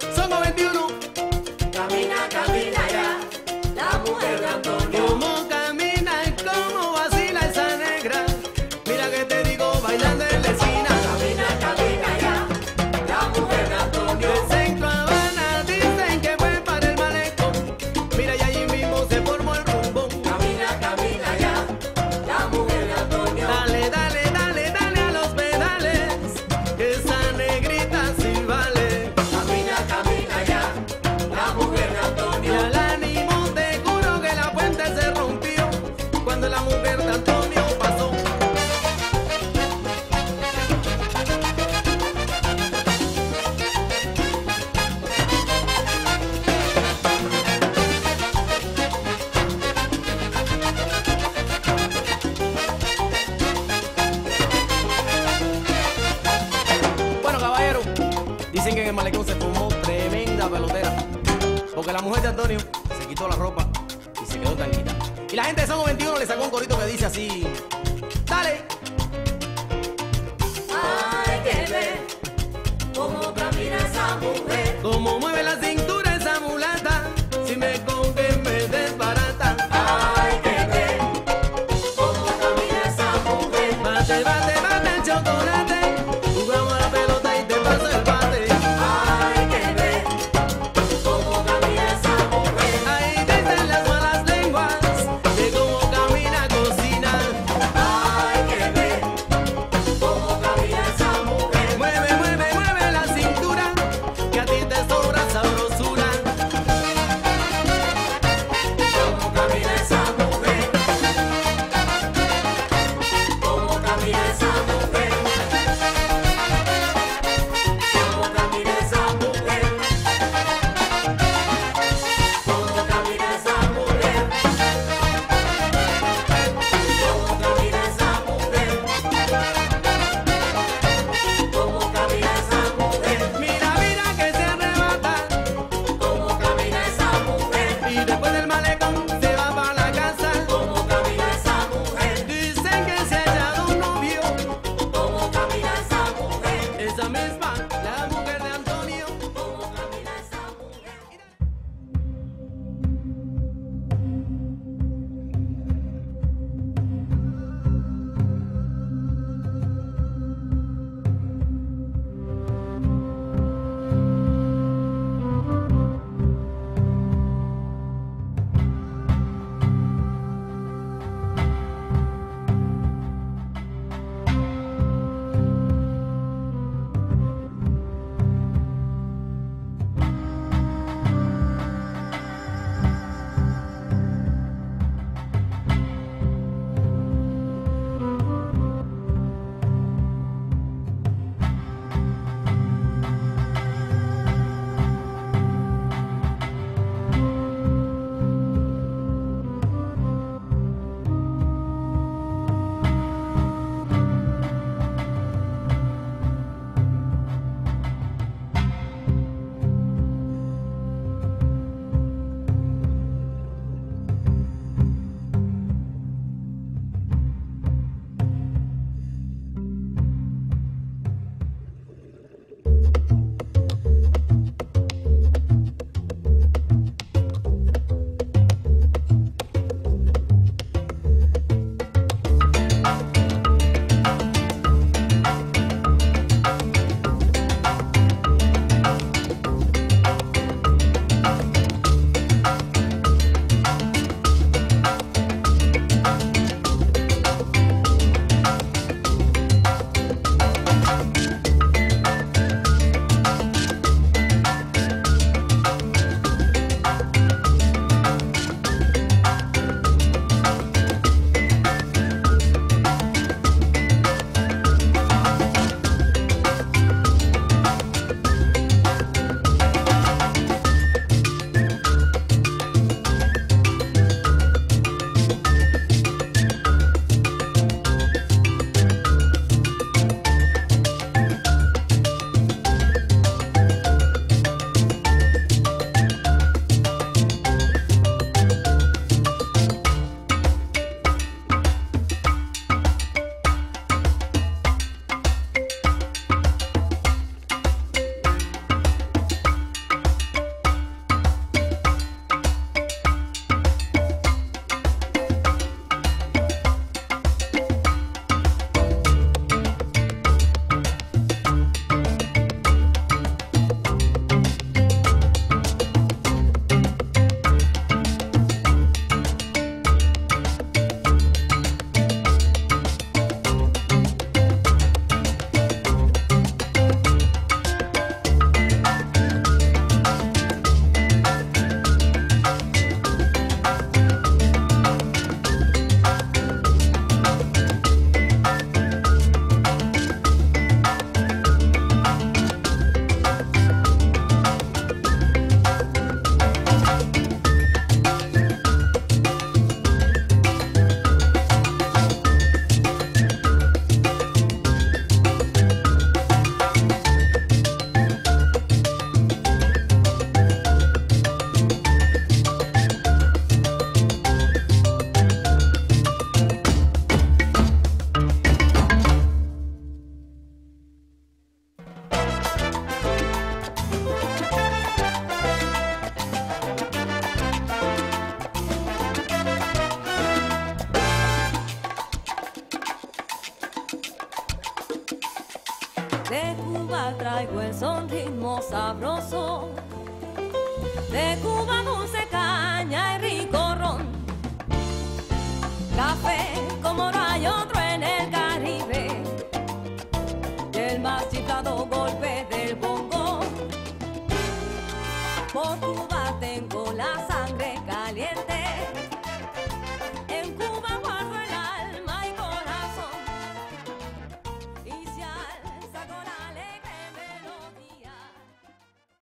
Somos 21. Camina, camina ya, la mujer de Antonio. Cómo camina y cómo vacila esa negra. Mira que te digo bailando en la esquina. Camina, camina ya, la mujer de Antonio. De Centro Habana dicen que fue para el malecón. Mira y allí mismo se formó el rumbón. Camina, camina ya, la mujer de Antonio. Dale, dale, dale, dale a los pedales, que esa negrita sí vale. Camina, camina ya, la mujer de Y Antonio. al ánimo te juro que la fuente se rompió cuando la mujer de Antonio pasó. Bueno, caballero, dicen que en el malecón se formó tremenda pelotera, porque la mujer de Antonio se quitó la ropa y se quedó tanquita. Y la gente de Somos 21 le sacó un corito que dice así: dale. Hay que ver cómo camina esa mujer. Como mueve la cintura esa mulata, si me coge me desbarata. Hay que ver cómo camina esa mujer. Bate, bate, bate el chocolate, jugamos a la pelota y te paso el bate. Hay que ver cómo camina esa mujer. Ahí dicen las malas lenguas de cómo camina cocina. Hay que ver cómo camina esa mujer. Mueve, mueve, mueve la cintura, que a ti te sobra De Cuba traigo el son ritmo sabroso, de Cuba dulce caña y rico ron, café como no hay otro en el Caribe, y el más chiflado golpe del bongo. Por